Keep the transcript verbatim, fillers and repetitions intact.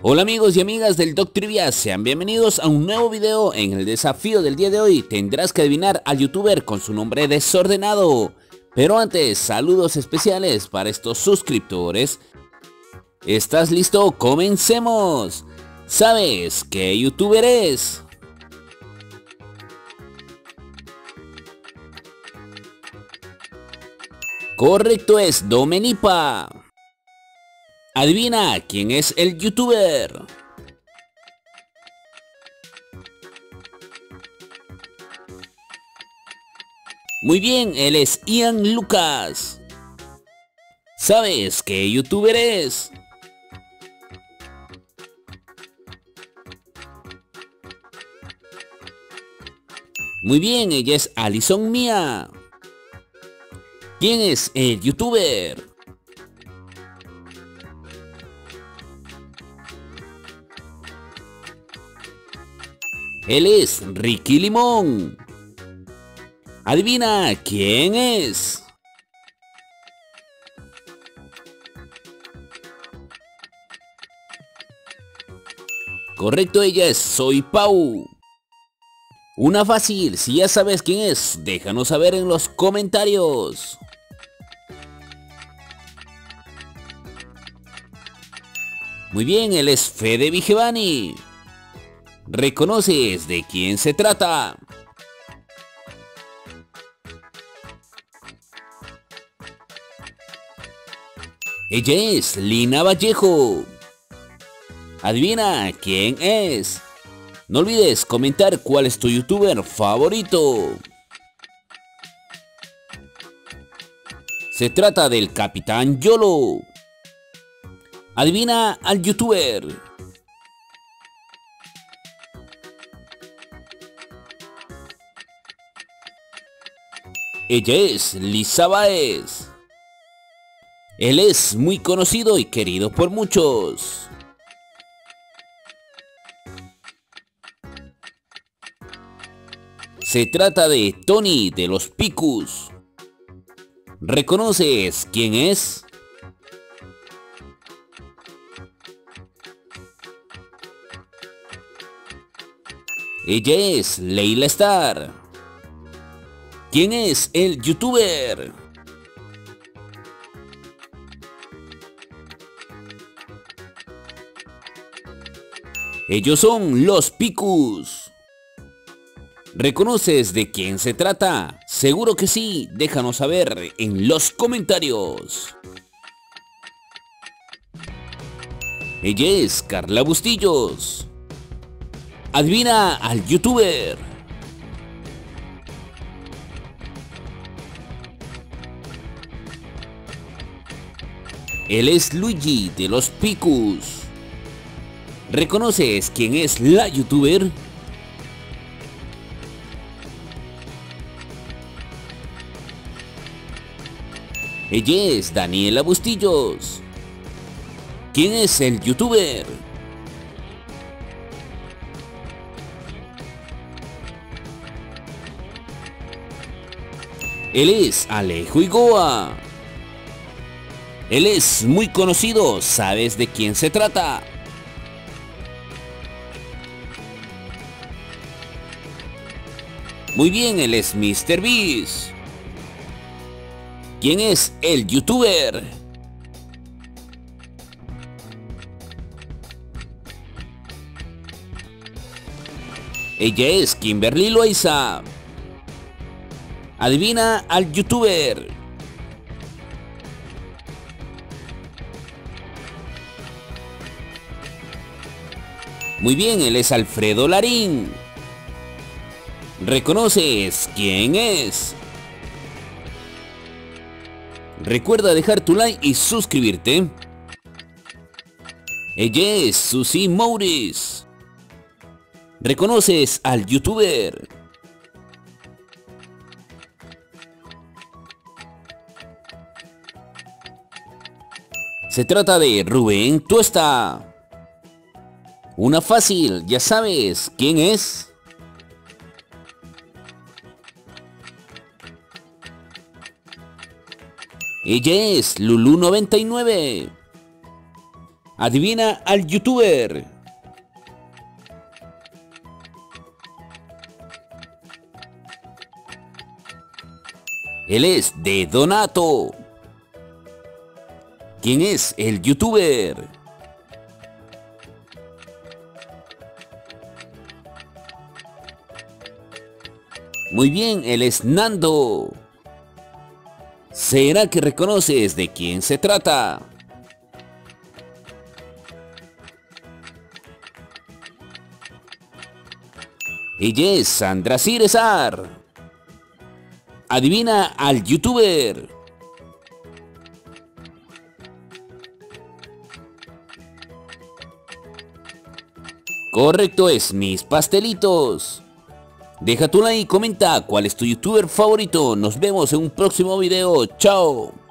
Hola amigos y amigas del Doc Trivia, sean bienvenidos a un nuevo video. En el desafío del día de hoy tendrás que adivinar al youtuber con su nombre desordenado. Pero antes, saludos especiales para estos suscriptores. ¿Estás listo? ¡Comencemos! ¿Sabes qué youtuber es? Correcto, es Domenipa. Adivina quién es el youtuber. Muy bien, él es Ian Lucas. ¿Sabes qué youtuber es? Muy bien, ella es Alison Mia. ¿Quién es el youtuber? Él es Ricky Limón. Adivina quién es. Correcto, ella es Soy Pau. Una fácil, si ya sabes quién es, déjanos saber en los comentarios. Muy bien, él es Fede Vigevani. ¿Reconoces de quién se trata? Ella es Lina Vallejo. Adivina quién es. No olvides comentar cuál es tu youtuber favorito. Se trata del Capitán YOLO. Adivina al youtuber. Ella es Lisa Báez. Él es muy conocido y querido por muchos. Se trata de Tony de los Picus. ¿Reconoces quién es? Ella es Leila Star. ¿Quién es el youtuber? Ellos son los Picus. ¿Reconoces de quién se trata? Seguro que sí, déjanos saber en los comentarios. Ella es Carla Bustillos. Adivina al youtuber. Él es Luigi de los Picus. ¿Reconoces quién es la youtuber? Ella es Daniela Bustillos. ¿Quién es el youtuber? Él es Alejo Igoa. Él es muy conocido, ¿sabes de quién se trata? Muy bien, él es míster Beast. ¿Quién es el youtuber? Ella es Kimberly Loaiza. Adivina al youtuber. Muy bien, él es Alfredo Larín. ¿Reconoces quién es? Recuerda dejar tu like y suscribirte. Ella es Susie Mouris. ¿Reconoces al youtuber? Se trata de Rubén Tuesta. Una fácil, ya sabes quién es. Ella es Lulu noventa y nueve. Adivina al youtuber. Él es de Donato. ¿Quién es el youtuber? Muy bien, él es Nando. ¿Será que reconoces de quién se trata? Ella es Sandra Ciresar. Adivina al youtuber. Correcto, es Mis Pastelitos. Deja tu like y comenta cuál es tu youtuber favorito. Nos vemos en un próximo video. Chao.